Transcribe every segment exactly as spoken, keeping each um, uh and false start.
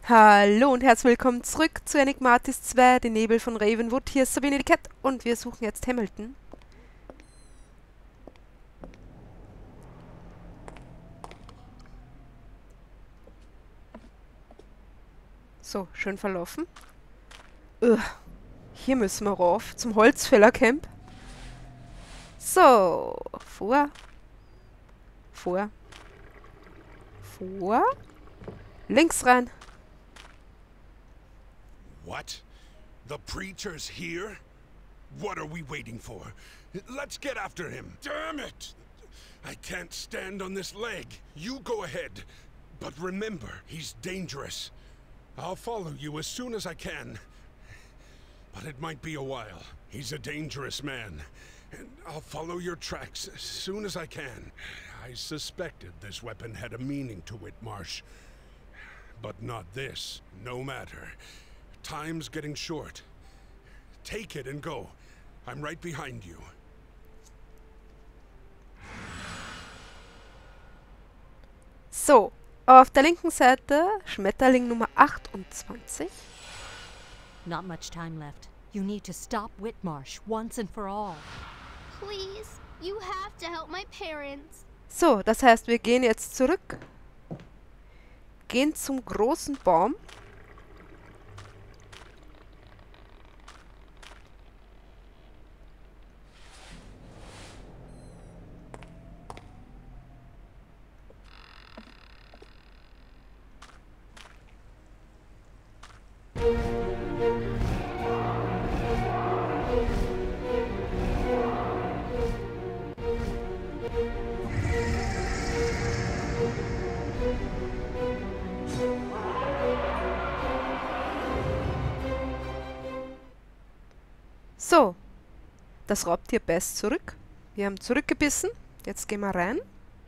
Hallo und herzlich willkommen zurück zu Enigmatis zwei, den Nebel von Ravenwood. Hier ist Sabine die Cat und wir suchen jetzt Hamilton. So, schön verlaufen. Ugh, hier müssen wir rauf, zum Holzfällercamp. So, vor. Vor. Vor. Links rein. What? The preacher's here? What are we waiting for? Let's get after him. Damn it! I can't stand on this leg. You go ahead. But remember, he's dangerous. I'll follow you as soon as I can. But it might be a while. He's a dangerous man. And I'll follow your tracks as soon as I can. I suspected this weapon had a meaning to it, Marsh. But not this. No matter. Time's getting short. Take it and go. I'm right behind you. So, auf der linken Seite Schmetterling Nummer achtundzwanzig. Not much time left. You need to stop Whitmarsh once and for all. Please, you have to help my parents. So, das heißt, wir gehen jetzt zurück. Gehen zum großen Baum. So, das Raubtier beißt zurück. Wir haben zurückgebissen. Jetzt gehen wir rein.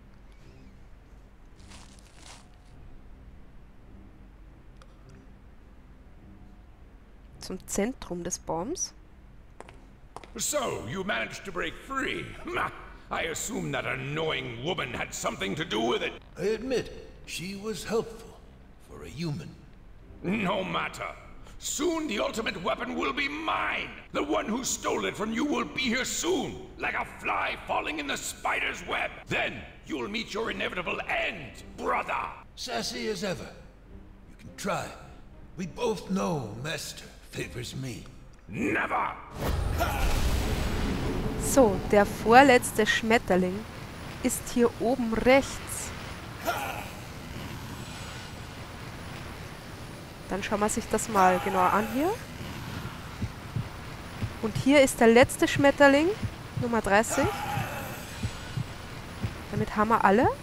Zum Zentrum des Baums. So, you managed to break free. I assume that annoying woman had something to do with it. I admit, she was helpful for a human. No matter. Soon the ultimate weapon will be mine. The one who stole it from you will be here soon, like a fly falling in the spider's web. Then you'll meet your inevitable end, brother. Sassy as ever. You can try. We both know Master favors me. Never! So, der vorletzte Schmetterling ist hier oben rechts. Dann schauen wir sich das mal genauer an hier. Und hier ist der letzte Schmetterling, Nummer dreißig. Damit haben wir alle.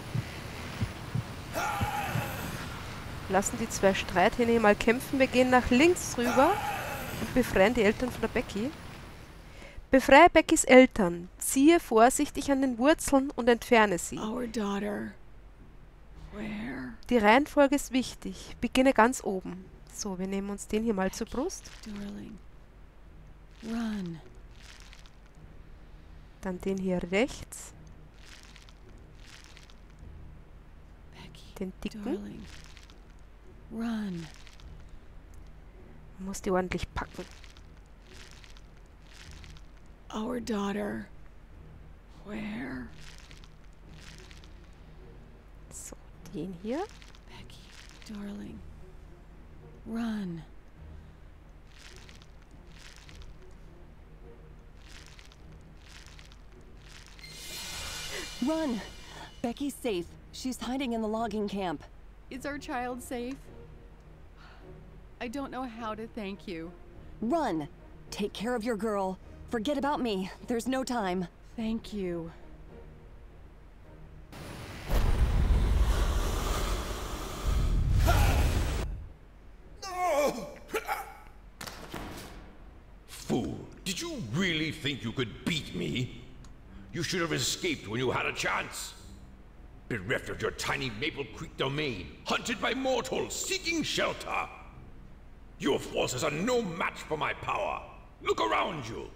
Lassen die zwei Streithähne mal kämpfen. Wir gehen nach links rüber und befreien die Eltern von der Becky. Befreie Beckys Eltern. Ziehe vorsichtig an den Wurzeln und entferne sie. Our daughter. Where? Die Reihenfolge ist wichtig. Beginne ganz oben. So, wir nehmen uns den hier mal zur Brust. Darling. Run. Dann den hier rechts. Becky. Den dicken. Darling. Run. Man muss die ordentlich packen. Our daughter. Where? So, den hier. Becky. Darling. Run. Run! Becky's safe. She's hiding in the logging camp. Is our child safe? I don't know how to thank you. Run! Take care of your girl. Forget about me. There's no time. Thank you. Fool, did you really think you could beat me? You should have escaped when you had a chance. Bereft of your tiny Maple Creek domain, hunted by mortals, seeking shelter. Your forces are no match for my power. Look around you.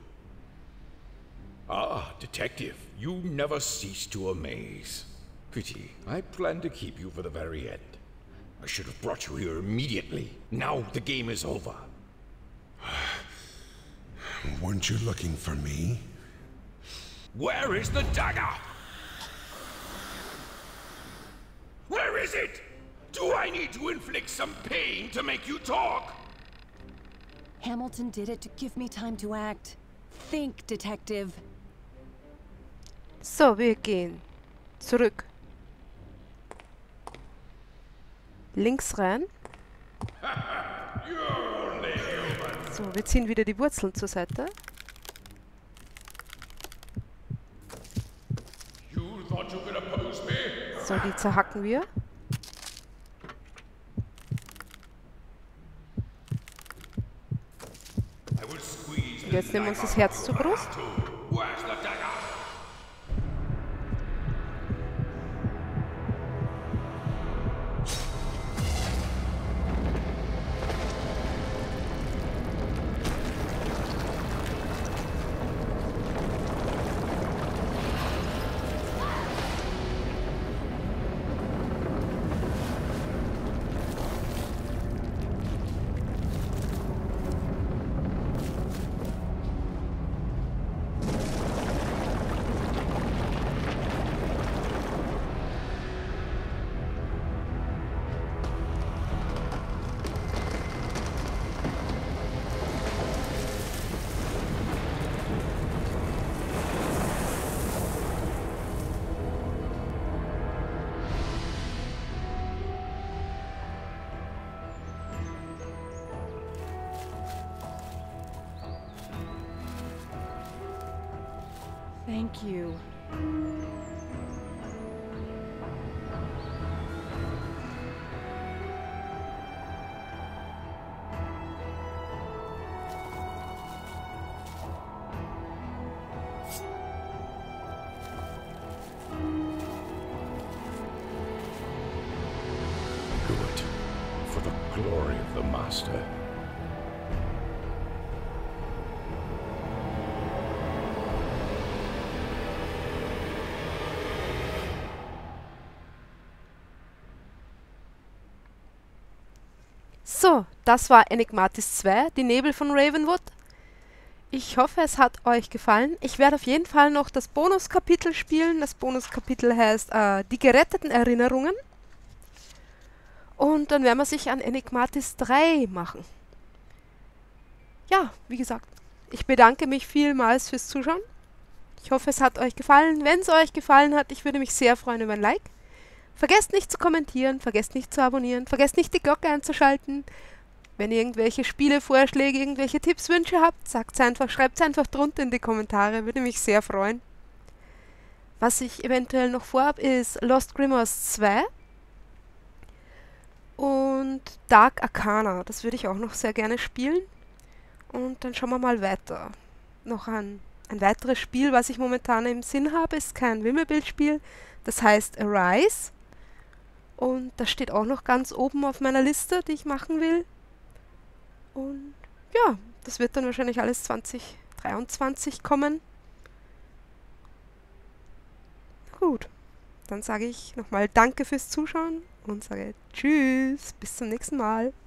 Ah, detective, you never cease to amaze. Pity, I planned to keep you for the very end. I should have brought you here immediately. Now the game is over. Weren't you looking for me? Where is the dagger? Where is it? Do I need to inflict some pain to make you talk? Hamilton did it to give me time to act. Think, Detective. So, wir gehen zurück. Links rein. So, wir ziehen wieder die Wurzeln zur Seite. So, die zerhacken wir. Und jetzt nehmen wir uns das Herz zur Brust. Thank you. Do it for the glory of the Master. So, das war Enigmatis zwei, die Nebel von Ravenwood. Ich hoffe, es hat euch gefallen. Ich werde auf jeden Fall noch das Bonuskapitel spielen. Das Bonuskapitel heißt äh, Die geretteten Erinnerungen. Und dann werden wir sich an Enigmatis drei machen. Ja, wie gesagt, ich bedanke mich vielmals fürs Zuschauen. Ich hoffe, es hat euch gefallen. Wenn es euch gefallen hat, ich würde mich sehr freuen über ein Like. Vergesst nicht zu kommentieren, vergesst nicht zu abonnieren, vergesst nicht die Glocke einzuschalten. Wenn ihr irgendwelche Spielevorschläge, irgendwelche Tipps, Wünsche habt, sagt's einfach, schreibt's einfach drunter in die Kommentare, würde mich sehr freuen. Was ich eventuell noch vorhab, ist Lost Grimoires zwei und Dark Arcana. Das würde ich auch noch sehr gerne spielen. Und dann schauen wir mal weiter. Noch ein, ein weiteres Spiel, was ich momentan im Sinn habe, ist kein Wimmelbildspiel. Das heißt Arise. Und das steht auch noch ganz oben auf meiner Liste, die ich machen will. Und ja, das wird dann wahrscheinlich alles zwanzig dreiundzwanzig kommen. Gut, dann sage ich nochmal Danke fürs Zuschauen und sage Tschüss, bis zum nächsten Mal.